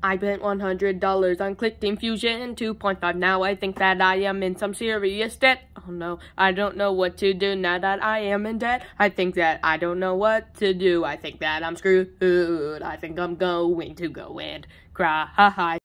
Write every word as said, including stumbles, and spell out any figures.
I spent one hundred dollars on Clickteam Fusion two point five. Now I think that I am in some serious debt. Oh no, I don't know what to do now that I am in debt. I think that I don't know what to do. I think that I'm screwed. I think I'm going to go and cry.